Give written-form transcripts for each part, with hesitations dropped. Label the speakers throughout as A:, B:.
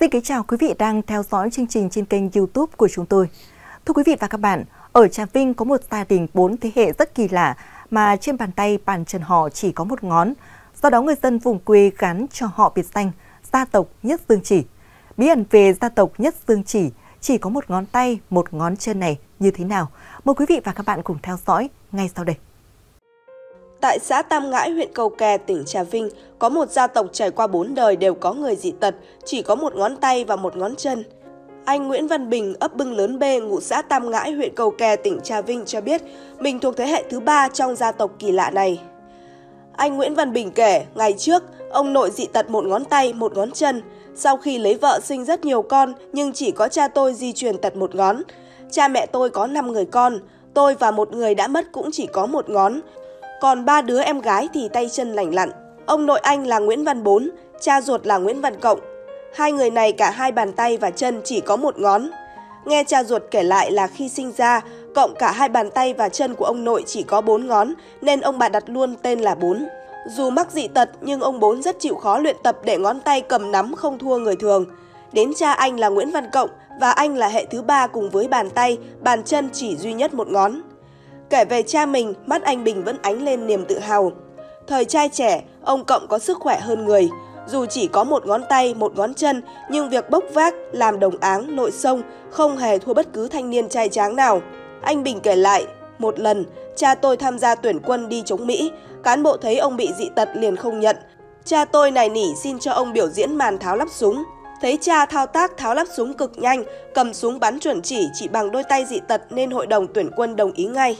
A: Xin kính chào quý vị đang theo dõi chương trình trên kênh YouTube của chúng tôi. Thưa quý vị và các bạn, ở Trà Vinh có một gia đình 4 thế hệ rất kỳ lạ mà trên bàn tay bàn chân họ chỉ có một ngón. Do đó người dân vùng quê gắn cho họ biệt danh gia tộc Nhất Dương Chỉ. Bí ẩn về gia tộc Nhất Dương chỉ có một ngón tay, một ngón chân này như thế nào? Mời quý vị và các bạn cùng theo dõi ngay sau đây.
B: Tại xã Tam Ngãi, huyện Cầu Kè, tỉnh Trà Vinh, có một gia tộc trải qua 4 đời đều có người dị tật, chỉ có một ngón tay và một ngón chân. Anh Nguyễn Văn Bình, ấp Bưng Lớn B, ngụ xã Tam Ngãi, huyện Cầu Kè, tỉnh Trà Vinh cho biết mình thuộc thế hệ thứ 3 trong gia tộc kỳ lạ này. Anh Nguyễn Văn Bình kể, ngày trước, ông nội dị tật một ngón tay, một ngón chân. Sau khi lấy vợ sinh rất nhiều con, nhưng chỉ có cha tôi di truyền tật một ngón. Cha mẹ tôi có 5 người con, tôi và một người đã mất cũng chỉ có một ngón. Còn 3 đứa em gái thì tay chân lành lặn. Ông nội anh là Nguyễn Văn Bốn, cha ruột là Nguyễn Văn Cộng. Hai người này cả hai bàn tay và chân chỉ có một ngón. Nghe cha ruột kể lại là khi sinh ra, Cộng cả hai bàn tay và chân của ông nội chỉ có 4 ngón, nên ông bà đặt luôn tên là Bốn. Dù mắc dị tật nhưng ông Bốn rất chịu khó luyện tập để ngón tay cầm nắm không thua người thường. Đến cha anh là Nguyễn Văn Cộng và anh là hệ thứ 3 cùng với bàn tay, bàn chân chỉ duy nhất một ngón. Kể về cha mình, mắt anh Bình vẫn ánh lên niềm tự hào. Thời trai trẻ, ông Cộng có sức khỏe hơn người. Dù chỉ có một ngón tay, một ngón chân, nhưng việc bốc vác, làm đồng áng, nội xông không hề thua bất cứ thanh niên trai tráng nào. Anh Bình kể lại, một lần, cha tôi tham gia tuyển quân đi chống Mỹ, cán bộ thấy ông bị dị tật liền không nhận. Cha tôi nài nỉ xin cho ông biểu diễn màn tháo lắp súng. Thấy cha thao tác tháo lắp súng cực nhanh, cầm súng bắn chuẩn chỉ bằng đôi tay dị tật nên hội đồng tuyển quân đồng ý ngay.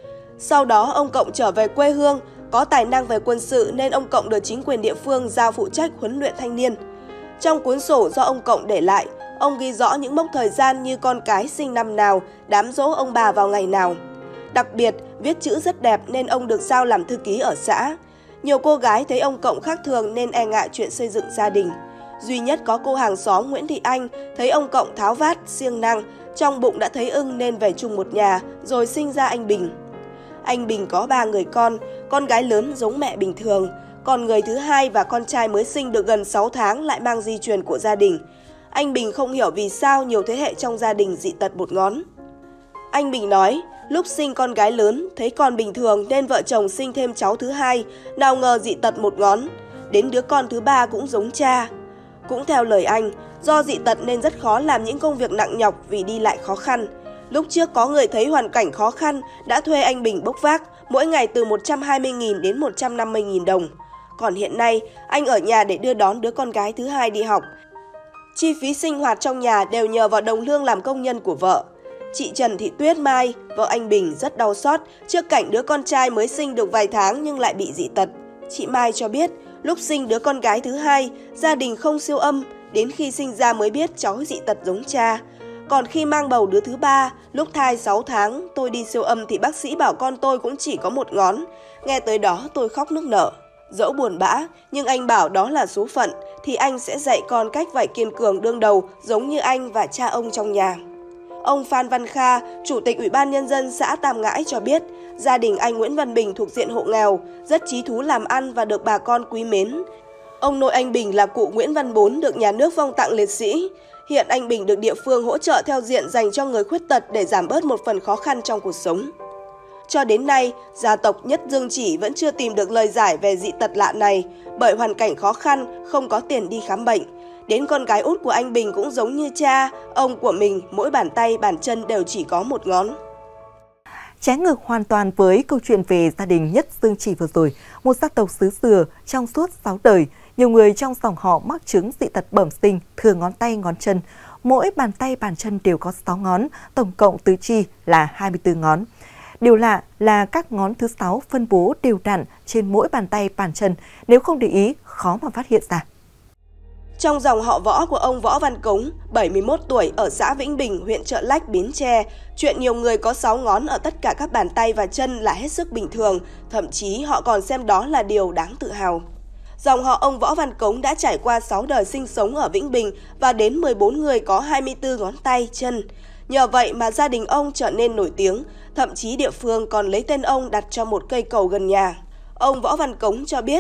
B: Sau đó ông Cộng trở về quê hương, có tài năng về quân sự nên ông Cộng được chính quyền địa phương giao phụ trách huấn luyện thanh niên. Trong cuốn sổ do ông Cộng để lại, ông ghi rõ những mốc thời gian như con cái sinh năm nào, đám giỗ ông bà vào ngày nào. Đặc biệt, viết chữ rất đẹp nên ông được giao làm thư ký ở xã. Nhiều cô gái thấy ông Cộng khác thường nên e ngại chuyện xây dựng gia đình. Duy nhất có cô hàng xóm Nguyễn Thị Anh thấy ông Cộng tháo vát, siêng năng, trong bụng đã thấy ưng nên về chung một nhà, rồi sinh ra anh Bình. Anh Bình có 3 người con gái lớn giống mẹ bình thường, còn người thứ hai và con trai mới sinh được gần 6 tháng lại mang di truyền của gia đình. Anh Bình không hiểu vì sao nhiều thế hệ trong gia đình dị tật một ngón. Anh Bình nói, lúc sinh con gái lớn, thấy con bình thường nên vợ chồng sinh thêm cháu thứ hai, nào ngờ dị tật một ngón. Đến đứa con thứ 3 cũng giống cha. Cũng theo lời anh, do dị tật nên rất khó làm những công việc nặng nhọc vì đi lại khó khăn. Lúc trước có người thấy hoàn cảnh khó khăn đã thuê anh Bình bốc vác, mỗi ngày từ 120.000 đến 150.000 đồng. Còn hiện nay, anh ở nhà để đưa đón đứa con gái thứ hai đi học. Chi phí sinh hoạt trong nhà đều nhờ vào đồng lương làm công nhân của vợ. Chị Trần Thị Tuyết Mai, vợ anh Bình rất đau xót trước cảnh đứa con trai mới sinh được vài tháng nhưng lại bị dị tật. Chị Mai cho biết, lúc sinh đứa con gái thứ hai, gia đình không siêu âm, đến khi sinh ra mới biết cháu dị tật giống cha. Còn khi mang bầu đứa thứ 3, lúc thai 6 tháng, tôi đi siêu âm thì bác sĩ bảo con tôi cũng chỉ có một ngón. Nghe tới đó tôi khóc nức nở. Dẫu buồn bã, nhưng anh bảo đó là số phận, thì anh sẽ dạy con cách phải kiên cường đương đầu giống như anh và cha ông trong nhà. Ông Phan Văn Kha, Chủ tịch Ủy ban Nhân dân xã Tam Ngãi cho biết, gia đình anh Nguyễn Văn Bình thuộc diện hộ nghèo, rất chí thú làm ăn và được bà con quý mến. Ông nội anh Bình là cụ Nguyễn Văn Bốn được nhà nước phong tặng liệt sĩ. Hiện anh Bình được địa phương hỗ trợ theo diện dành cho người khuyết tật để giảm bớt một phần khó khăn trong cuộc sống. Cho đến nay, gia tộc Nhất Dương Chỉ vẫn chưa tìm được lời giải về dị tật lạ này bởi hoàn cảnh khó khăn, không có tiền đi khám bệnh. Đến con gái út của anh Bình cũng giống như cha, ông của mình mỗi bàn tay, bàn chân đều chỉ có một ngón.
A: Trái ngược hoàn toàn với câu chuyện về gia đình Nhất Dương Chỉ vừa rồi, một gia tộc xứ Dừa trong suốt 6 đời, nhiều người trong dòng họ mắc chứng dị tật bẩm sinh thừa ngón tay, ngón chân. Mỗi bàn tay, bàn chân đều có 6 ngón, tổng cộng tứ chi là 24 ngón. Điều lạ là các ngón thứ 6 phân bố đều đặn trên mỗi bàn tay, bàn chân, nếu không để ý, khó mà phát hiện ra.
B: Trong dòng họ Võ của ông Võ Văn Cống, 71 tuổi ở xã Vĩnh Bình, huyện Chợ Lách, Bến Tre, chuyện nhiều người có 6 ngón ở tất cả các bàn tay và chân là hết sức bình thường, thậm chí họ còn xem đó là điều đáng tự hào. Dòng họ ông Võ Văn Cống đã trải qua 6 đời sinh sống ở Vĩnh Bình và đến 14 người có 24 ngón tay, chân. Nhờ vậy mà gia đình ông trở nên nổi tiếng, thậm chí địa phương còn lấy tên ông đặt cho một cây cầu gần nhà. Ông Võ Văn Cống cho biết,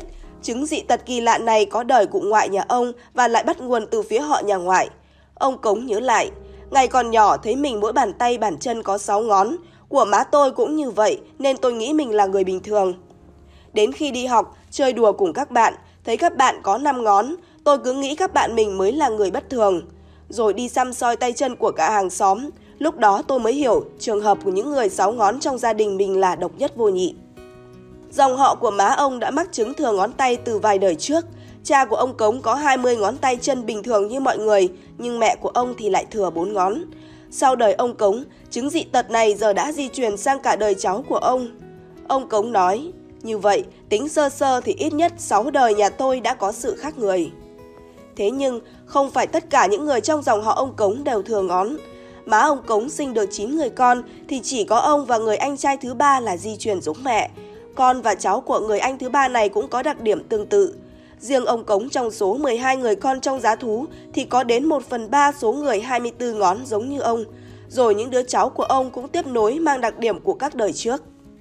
B: Chứng dị tật kỳ lạ này có đời cụ ngoại nhà ông và lại bắt nguồn từ phía họ nhà ngoại. Ông Cống nhớ lại, ngày còn nhỏ thấy mình mỗi bàn tay bàn chân có 6 ngón, của má tôi cũng như vậy nên tôi nghĩ mình là người bình thường. Đến khi đi học, chơi đùa cùng các bạn, thấy các bạn có 5 ngón, tôi cứ nghĩ các bạn mình mới là người bất thường. Rồi đi xăm soi tay chân của cả hàng xóm, lúc đó tôi mới hiểu trường hợp của những người 6 ngón trong gia đình mình là độc nhất vô nhị. Dòng họ của má ông đã mắc chứng thừa ngón tay từ vài đời trước. Cha của ông Cống có 20 ngón tay chân bình thường như mọi người, nhưng mẹ của ông thì lại thừa 4 ngón. Sau đời ông Cống, chứng dị tật này giờ đã di truyền sang cả đời cháu của ông. Ông Cống nói, như vậy, tính sơ sơ thì ít nhất 6 đời nhà tôi đã có sự khác người. Thế nhưng, không phải tất cả những người trong dòng họ ông Cống đều thừa ngón. Má ông Cống sinh được 9 người con thì chỉ có ông và người anh trai thứ 3 là di truyền giống mẹ. Con và cháu của người anh thứ 3 này cũng có đặc điểm tương tự. Riêng ông Cống trong số 12 người con trong giá thú thì có đến 1/3 số người 24 ngón giống như ông. Rồi những đứa cháu của ông cũng tiếp nối mang đặc điểm của các đời trước.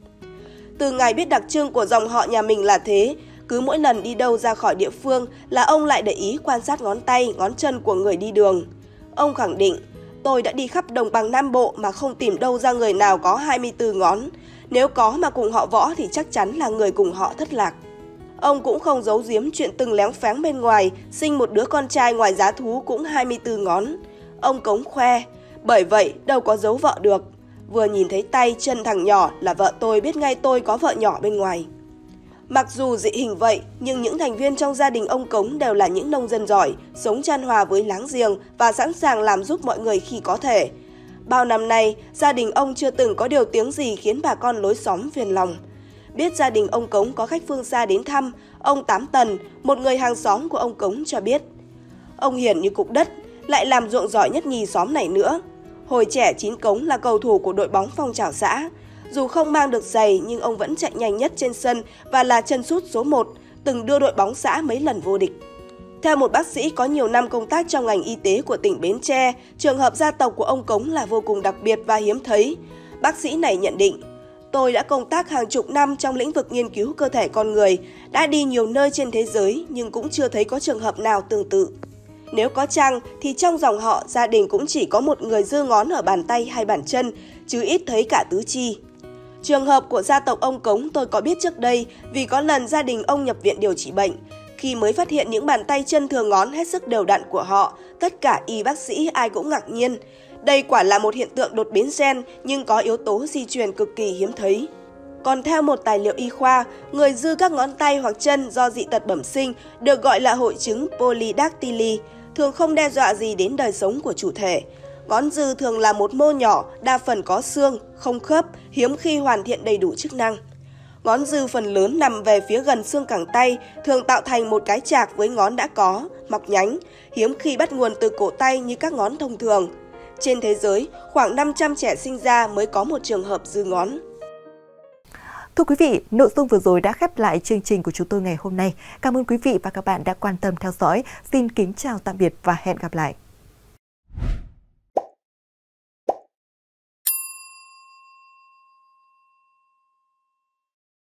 B: Từ ngày biết đặc trưng của dòng họ nhà mình là thế, cứ mỗi lần đi đâu ra khỏi địa phương là ông lại để ý quan sát ngón tay, ngón chân của người đi đường. Ông khẳng định, tôi đã đi khắp đồng bằng Nam Bộ mà không tìm đâu ra người nào có 24 ngón. Nếu có mà cùng họ Võ thì chắc chắn là người cùng họ Thất Lạc. Ông cũng không giấu giếm chuyện từng léng pháng bên ngoài, sinh một đứa con trai ngoài giá thú cũng 24 ngón. Ông Cống khoe, bởi vậy đâu có giấu vợ được. Vừa nhìn thấy tay chân thằng nhỏ là vợ tôi biết ngay tôi có vợ nhỏ bên ngoài. Mặc dù dị hình vậy, nhưng những thành viên trong gia đình ông Cống đều là những nông dân giỏi, sống chan hòa với láng giềng và sẵn sàng làm giúp mọi người khi có thể. Bao năm nay, gia đình ông chưa từng có điều tiếng gì khiến bà con lối xóm phiền lòng. Biết gia đình ông Cống có khách phương xa đến thăm, ông Tám Tần, một người hàng xóm của ông Cống cho biết. Ông hiền như cục đất, lại làm ruộng giỏi nhất nhì xóm này nữa. Hồi trẻ Chín Cống là cầu thủ của đội bóng phong trào xã. Dù không mang được giày nhưng ông vẫn chạy nhanh nhất trên sân và là chân sút số 1, từng đưa đội bóng xã mấy lần vô địch. Theo một bác sĩ có nhiều năm công tác trong ngành y tế của tỉnh Bến Tre, trường hợp gia tộc của ông Cống là vô cùng đặc biệt và hiếm thấy. Bác sĩ này nhận định, tôi đã công tác hàng chục năm trong lĩnh vực nghiên cứu cơ thể con người, đã đi nhiều nơi trên thế giới nhưng cũng chưa thấy có trường hợp nào tương tự. Nếu có chăng thì trong dòng họ gia đình cũng chỉ có một người dư ngón ở bàn tay hay bàn chân, chứ ít thấy cả tứ chi. Trường hợp của gia tộc ông Cống tôi có biết trước đây vì có lần gia đình ông nhập viện điều trị bệnh. Khi mới phát hiện những bàn tay chân thừa ngón hết sức đều đặn của họ, tất cả y bác sĩ ai cũng ngạc nhiên. Đây quả là một hiện tượng đột biến gen nhưng có yếu tố di truyền cực kỳ hiếm thấy. Còn theo một tài liệu y khoa, người dư các ngón tay hoặc chân do dị tật bẩm sinh được gọi là hội chứng polydactyly, thường không đe dọa gì đến đời sống của chủ thể. Ngón dư thường là một mô nhỏ, đa phần có xương, không khớp, hiếm khi hoàn thiện đầy đủ chức năng. Ngón dư phần lớn nằm về phía gần xương cẳng tay, thường tạo thành một cái chạc với ngón đã có, mọc nhánh, hiếm khi bắt nguồn từ cổ tay như các ngón thông thường. Trên thế giới, khoảng 500 trẻ sinh ra mới có một trường hợp dư ngón.
A: Thưa quý vị, nội dung vừa rồi đã khép lại chương trình của chúng tôi ngày hôm nay. Cảm ơn quý vị và các bạn đã quan tâm theo dõi. Xin kính chào tạm biệt và hẹn gặp lại.